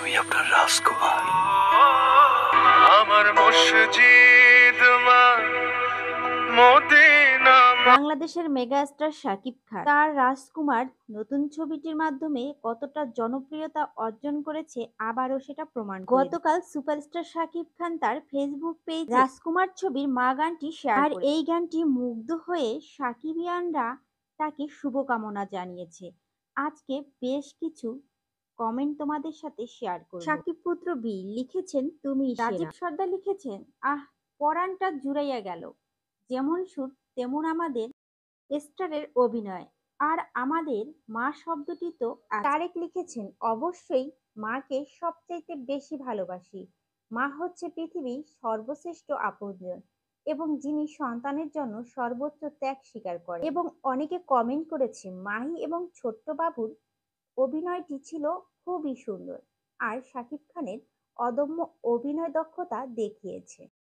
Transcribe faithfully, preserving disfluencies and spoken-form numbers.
আমি আপনার রাজকুমার। আমার মসজিদ মা মদিনা। বাংলাদেশের মেগাস্টার শাকিব খান তার রাজকুমার নতুন ছবিটির মাধ্যমে কতটা জনপ্রিয়তা অর্জন করেছে আবারও সেটা প্রমাণ করে দিল। গতকাল সুপারস্টার শাকিব খান তার ফেসবুক পেজে রাজকুমার ছবির মা গানটি শেয়ার আর এই গানটি মুগ্ধ হয়ে সাকিবিয়ানরা তাকে শুভকামনা জানিয়েছে। আজকে বেশ কিছু কমেন্ট তোমাদের সাথে শেয়ার করব। সাকিব পুত্র বি লিখেছেন তুমি সেরা। রাজীব সর্দার লিখেছেন আহ পরাণটা জুড়াইয়া গেল, যেমন সুর তেমন আমাদের স্টারের অভিনয়, আর আমাদের মা শব্দটি তো আছে। তারেক লিখেছেন অবশ্যই মাকে সবচাইতে বেশি ভালোবাসি। মা হচ্ছে পৃথিবীর সর্বশ্রেষ্ঠ আপনজন এবং যিনি সন্তানের জন্য সর্বোচ্চ ত্যাগ স্বীকার করে। এবং অনেকে কমেন্ট করেছে মাহি এবং ছোট্ট বাবুর অভিনয়টি ছিল খুবই সুন্দর আর শাকিব খানের অদম্য অভিনয় দক্ষতা দেখিয়েছে।